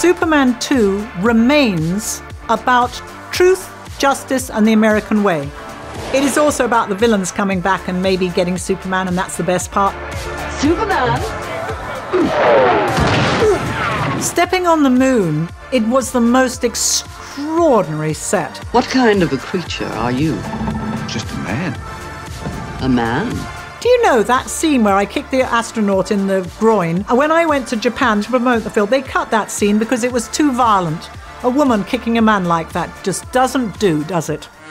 Superman 2 remains about truth, justice, and the American way. It is also about the villains coming back and maybe getting Superman, and that's the best part. Superman? Stepping on the moon, it was the most extraordinary set. What kind of a creature are you? Just a man. A man? Do you know that scene where I kicked the astronaut in the groin? When I went to Japan to promote the film, they cut that scene because it was too violent. A woman kicking a man like that just doesn't do, does it?